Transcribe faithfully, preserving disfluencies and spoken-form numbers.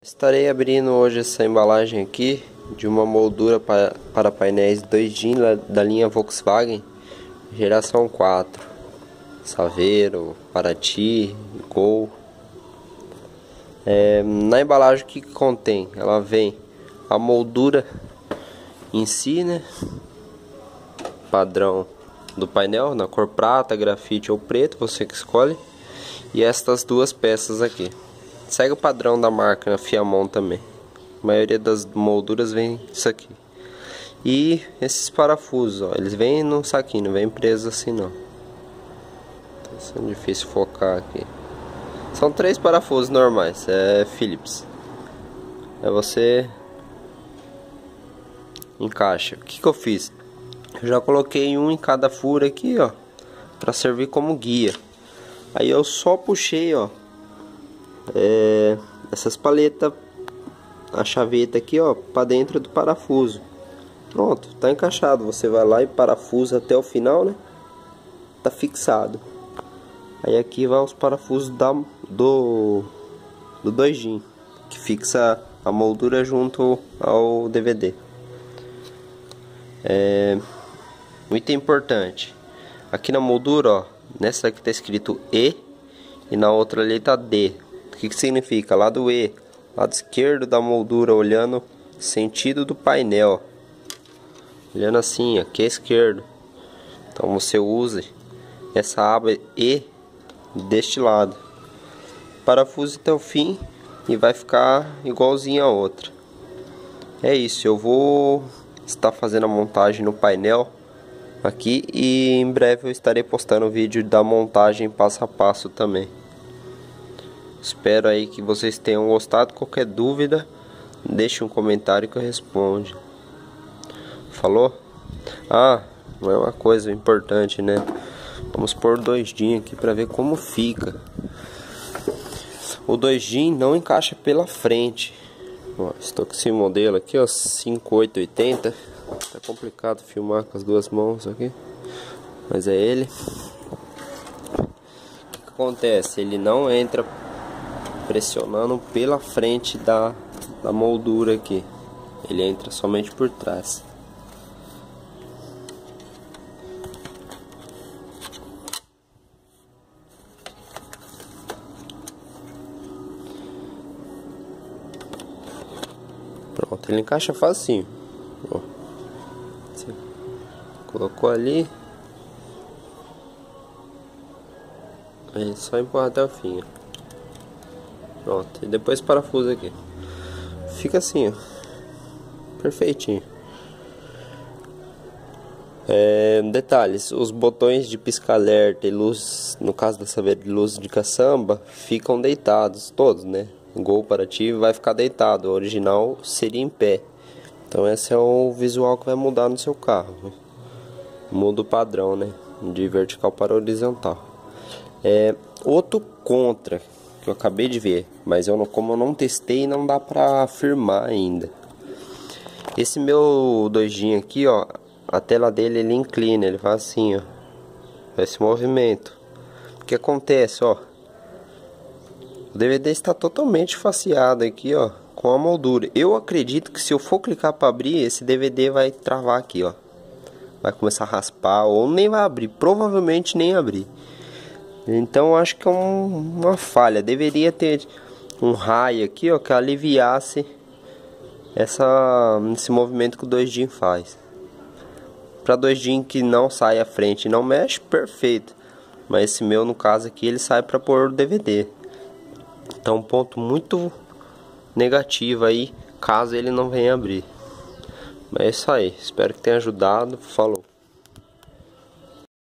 Estarei abrindo hoje essa embalagem aqui de uma moldura para, para painéis dois D da linha Volkswagen geração quatro, Saveiro, Paraty, Gol. É, na embalagem o que, que contém? Ela vem a moldura em si, né? Padrão do painel, na cor prata, grafite ou preto, você que escolhe. E estas duas peças aqui. Segue o padrão da marca Fiamon também. A maioria das molduras vem isso aqui. E esses parafusos, ó, eles vêm num saquinho, não vem presos assim não. Tá sendo difícil focar aqui. São três parafusos normais, é Phillips. Aí você encaixa. O que que eu fiz? Eu já coloquei um em cada furo aqui, ó, para servir como guia. Aí eu só puxei, ó, é, essas paletas, a chaveta aqui, ó, para dentro do parafuso. Pronto, tá encaixado. Você vai lá e parafusa até o final, né? Tá fixado. Aí aqui vai os parafusos da, do, do dois G, que fixa a moldura junto ao D V D. É, um item importante. Aqui na moldura, ó, nessa aqui tá escrito E e na outra ali tá D. O que que significa? Lado E, lado esquerdo da moldura, olhando sentido do painel, olhando assim, aqui é esquerdo. Então você usa essa aba E deste lado, parafuso até o fim e vai ficar igualzinho a outra. É isso, eu vou estar fazendo a montagem no painel aqui e em breve eu estarei postando o vídeo da montagem passo a passo também. Espero aí que vocês tenham gostado. Qualquer dúvida, deixe um comentário que eu respondo. Falou? Ah, não é uma coisa importante, né? Vamos pôr dois D aqui para ver como fica. O dois D não encaixa pela frente. Ó, estou com esse modelo aqui, ó, cinco oito oitenta. Tá complicado filmar com as duas mãos aqui, mas é ele. O que que acontece? Ele não entra pressionando pela frente da, da moldura aqui. Ele entra somente por trás. Pronto, ele encaixa facinho. Ó, você colocou ali, aí só empurrar até o fim, ó. Pronto, e depois parafuso aqui. Fica assim, ó, perfeitinho. É, detalhes, os botões de pisca-alerta e luz, no caso da Saveiro de luz de caçamba, ficam deitados, todos, né? O Gol Paraty vai ficar deitado, o original seria em pé. Então esse é o visual que vai mudar no seu carro. Muda o padrão, né? De vertical para horizontal. É, outro contra que eu acabei de ver, mas eu não, como eu não testei, não dá pra afirmar ainda. Esse meu dois G aqui, ó, a tela dele ele inclina, ele faz assim, ó, esse movimento. O que acontece, ó? O D V D está totalmente faceado aqui, ó, com a moldura. Eu acredito que se eu for clicar para abrir, esse D V D vai travar aqui, ó. Vai começar a raspar ou nem vai abrir, provavelmente nem abrir. Então acho que é um, uma falha. Deveria ter um raio aqui, ó, que aliviasse essa, esse movimento que o dois D faz. Para dois D que não sai à frente e não mexe, perfeito. Mas esse meu, no caso aqui, ele sai para pôr o D V D. Então um ponto muito negativo aí, caso ele não venha abrir. Mas é isso aí, espero que tenha ajudado. Falou.